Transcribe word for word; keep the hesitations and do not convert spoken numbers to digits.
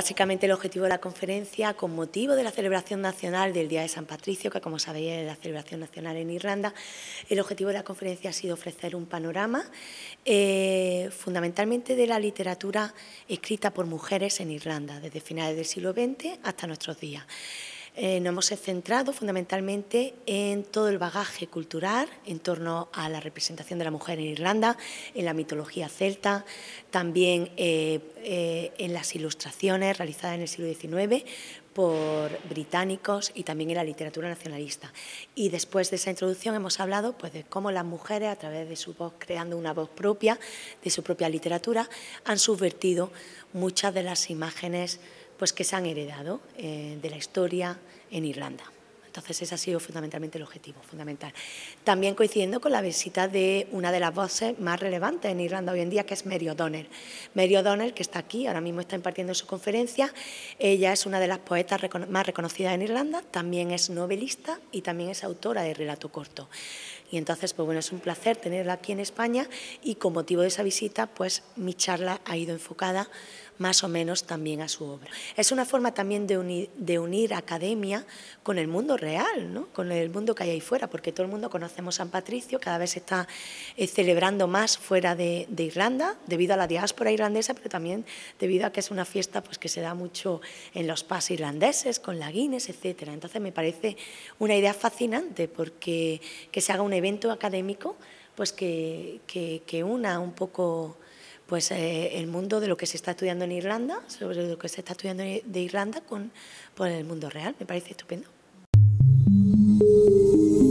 básicamente el objetivo de la conferencia, con motivo de la celebración nacional del Día de San Patricio, que como sabéis es la celebración nacional en Irlanda, el objetivo de la conferencia ha sido ofrecer un panorama eh, fundamentalmente de la literatura escrita por mujeres en Irlanda, desde finales del siglo veinte hasta nuestros días. Eh, nos hemos centrado fundamentalmente en todo el bagaje cultural en torno a la representación de la mujer en Irlanda, en la mitología celta, también eh, eh, en las ilustraciones realizadas en el siglo diecinueve por británicos y también en la literatura nacionalista. Y después de esa introducción hemos hablado pues, de cómo las mujeres, a través de su voz, creando una voz propia, de su propia literatura, han subvertido muchas de las imágenes pues, que se han heredado eh, de la historia en Irlanda. Entonces ese ha sido fundamentalmente el objetivo, fundamental. También coincidiendo con la visita de una de las voces más relevantes en Irlanda hoy en día, que es Mary O'Donnell. Mary O'Donnell, que está aquí, ahora mismo está impartiendo su conferencia, ella es una de las poetas más reconocidas en Irlanda, también es novelista y también es autora de relato corto. Y entonces, pues bueno, es un placer tenerla aquí en España y con motivo de esa visita, pues mi charla ha ido enfocada más o menos también a su obra. Es una forma también de unir, de unir academia con el mundo real, ¿no? Con el mundo que hay ahí fuera, porque todo el mundo conocemos San Patricio, cada vez se está eh, celebrando más fuera de, de Irlanda, debido a la diáspora irlandesa, pero también debido a que es una fiesta pues, que se da mucho en los pubs irlandeses, con la Guinness, etcétera. Entonces me parece una idea fascinante, porque que se haga un evento académico pues que, que, que una un poco pues, eh, el mundo de lo que se está estudiando en Irlanda, sobre lo que se está estudiando de Irlanda con, con el mundo real. Me parece estupendo.